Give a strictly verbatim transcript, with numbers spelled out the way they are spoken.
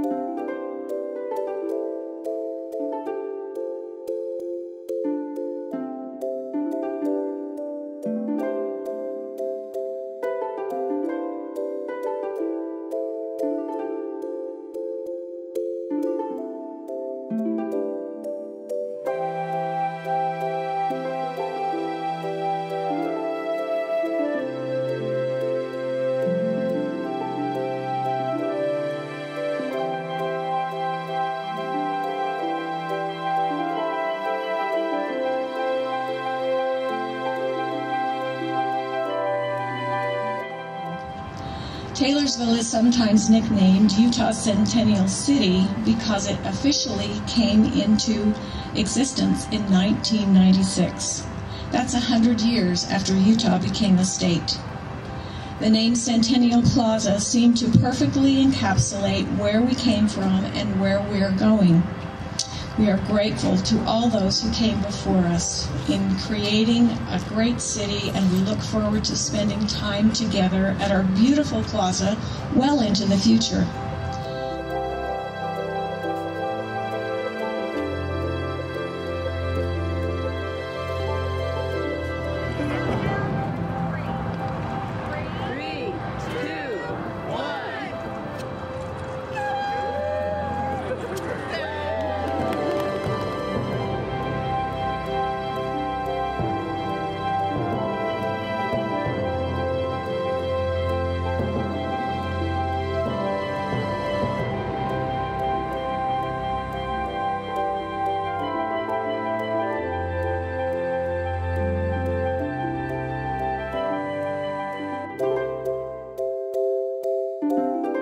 Taylorsville is sometimes nicknamed Utah's Centennial City because it officially came into existence in nineteen ninety-six. That's a hundred years after Utah became a state. The name Centennial Plaza seemed to perfectly encapsulate where we came from and where we're going. We are grateful to all those who came before us in creating a great city, and we look forward to spending time together at our beautiful plaza well into the future. you